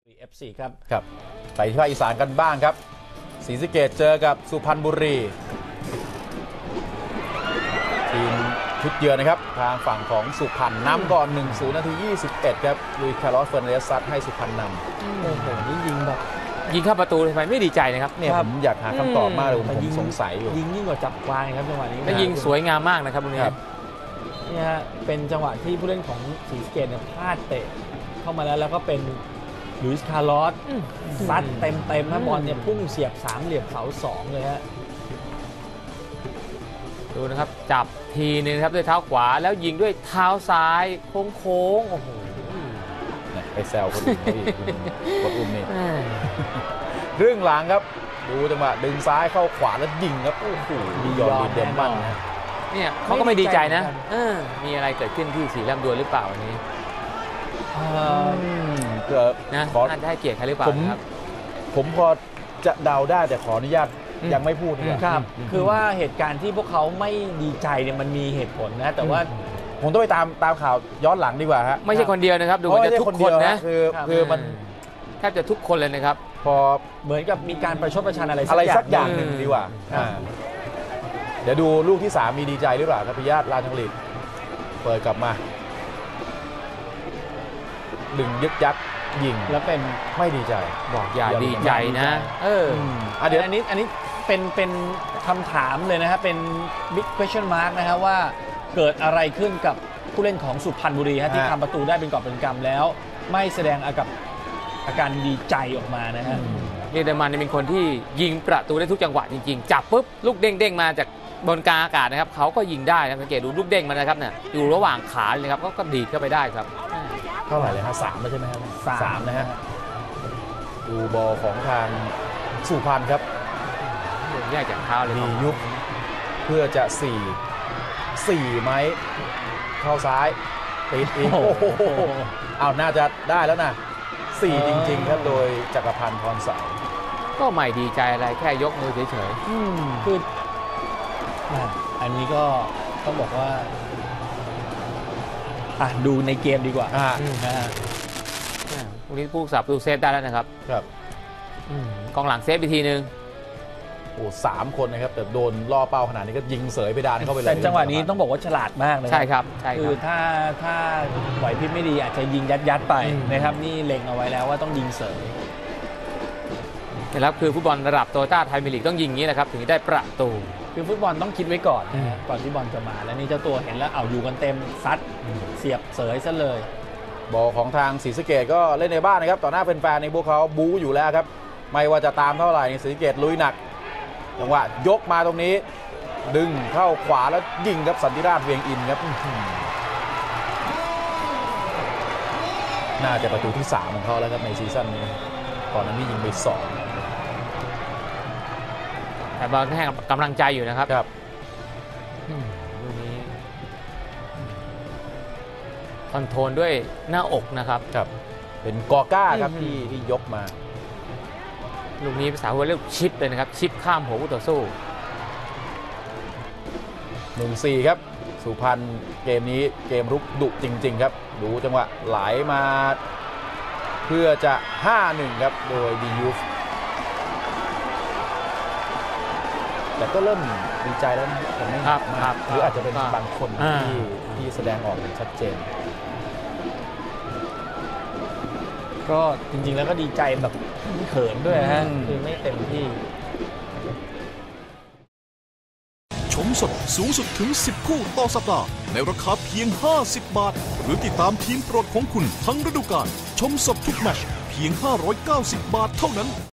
FC ครับไปที่ภาคอีสานกันบ้างครับศรีสะเกษเจอกับสุพรรณบุรีทีมชุดเยือนนะครับทางฝั่งของสุพรรณนำก่อน 1-0 นาที 21 ครับลุยคาร์ลอสเฟอร์นันเดสซัดให้สุพรรณนำโอ้โหนี่ยิงเข้าประตูทำไมไม่ดีใจนะครับเนี่ยผมอยากหาคำตอบมากเลยผมสงสัยอยู่ยิงยิ่งกว่าจับวางครับจังหวะนี้และยิงสวยงามมากนะครับตรงนี้นี่ฮะเป็นจังหวะที่ผู้เล่นของศรีสะเกษเนี่ยพลาดเตะเข้ามาแล้วก็เป็นลุยส์คาร์ลอสซัดเต็มนะบอลเนี่ยพุ่งเสียบ3เหลี่ยมเสา2เลยฮะดูนะครับจับทีนึงครับด้วยเท้าขวาแล้วยิงด้วยเท้าซ้ายโค้งโอ้โหไปแซวคนอื่นเขาอีกคนอุ้มนี่เรื่องหลังครับดูจังหวะดึงซ้ายเข้าขวาแล้วยิงครับโอ้โหมียอดเด่นบ้างเนี่ยเขาก็ไม่ดีใจนะมีอะไรเกิดขึ้นที่สีลำดวนหรือเปล่าวันนี้เกิดนะน่าจะให้เกียรติใครหรือเปล่าครับผมพอจะเดาได้แต่ขออนุญาตยังไม่พูดครับคือว่าเหตุการณ์ที่พวกเขาไม่ดีใจเนี่ยมันมีเหตุผลนะแต่ว่าผมต้องไปตามข่าวย้อนหลังดีกว่าฮะไม่ใช่คนเดียวนะครับดูเหมือนจะทุกคนนะคือมันแทบจะทุกคนเลยนะครับพอเหมือนกับมีการประชดประชันอะไรสักอย่างหนึ่งดีกว่าเดี๋ยวดูลูกที่3มีดีใจหรือเปล่าครับพิยาตราชบุรีเปิดกลับมาดึงยึกยักยิงแล้วเป็นไม่ดีใจบอกอย่าดีใจนะเดี๋ยวอันนี้เป็นคำถามเลยนะครับเป็น big question mark นะครับว่าเกิดอะไรขึ้นกับผู้เล่นของสุพรรณบุรีที่ทำประตูได้เป็นกอบเป็นกำแล้วไม่แสดงอาการดีใจออกมานะฮะเยอรมันเป็นคนที่ยิงประตูได้ทุกจังหวะจริงๆจับปุ๊บลูกเด้งมาจากบนกลางอากาศนะครับเขาก็ยิงได้นะสังเกตดูลูกเด้งมันนะครับเนี่ยอยู่ระหว่างขาเลยครับก็ดีดเข้าไปได้ครับเท่าไหร่เลยฮะ3ใช่ไหมครับ3นะฮะดูบอลของทางสุพรรณครับแยกจากเท้าเลยมียุบเพื่อจะ4ไหมเข้าซ้ายติดอีกเอาน่าจะได้แล้วนะ4จริงๆครับโดยจักรพันธ์พรสายก็ไม่ดีใจอะไรแค่ยกมือเฉยๆคืออันนี้ก็ต้องบอกว่าดูในเกมดีกว่าพวกนี้ผู้สับดูเซฟได้แล้วนะครับกองหลังเซฟอีกทีนึงโอ้3 คนนะครับแต่โดนล่อเป้าขนาดนี้ก็ยิงเสยไปดานเข้าไปเลยแต่จังหวะนี้ต้องบอกว่าฉลาดมากเลยใช่ครับคือถ้าไหวพริบไม่ดีอาจจะยิงยัดไปนะครับนี่เล็งเอาไว้แล้วว่าต้องยิงเสยนะครับคือฟุตบอลระดับโตโยต้าไทยพรีเมียร์ลีกต้องยิงงี้นะครับถึงได้ประตูคือฟุตบอลต้องคิดไว้ก่อนที่บอลจะมาแล้วนี่เจ้าตัวเห็นแล้วเอาอยู่กันเต็มซัดเสียบเสยซะเลยบอลของทางศรีสะเกษก็เล่นในบ้านนะครับต่อหน้าแฟนๆในพวกเขาบู๊อยู่แล้วครับไม่ว่าจะตามเท่าไหร่ศรีสะเกษลุยหนักจังหวะยกมาตรงนี้ดึงเข้าขวาแล้วยิงครับสันติราชเวียงอินครับน่าจะประตูที่3ของเขาแล้วครับในซีซั่นนี้ก่อนนั้นนี่ยิงไป2 แต่บอลให้กำลังใจอยู่นะครับลูกนี้คอนโทรลด้วยหน้าอกนะครับเป็นกอก้าครับที่ยกมาลูกนี้ภาษาหัวเรียกชิปเลยนะครับชิปข้ามหัวผู้ต่อสู้ 1-4 ครับสุพรรณเกมนี้เกมรุกดุจริงๆครับดูจังหวะไหลมาเพื่อจะ 5-1 ครับโดยดียูฟแต่ก็เริ่มดีใจแล้วนะแต่ไม่มากหรืออาจจะเป็นบางคนที่แสดงออกชัดเจนก็จริงๆแล้วก็ดีใจแบบเขินด้วยฮะคือไม่เต็มที่ชมสดสูงสุดถึง10 คู่ต่อสัปดาห์ในราคาเพียง50 บาทหรือติดตามทีมโปรดของคุณทั้งฤดูกาลชมสดทุกแมตช์เพียง590 บาทเท่านั้น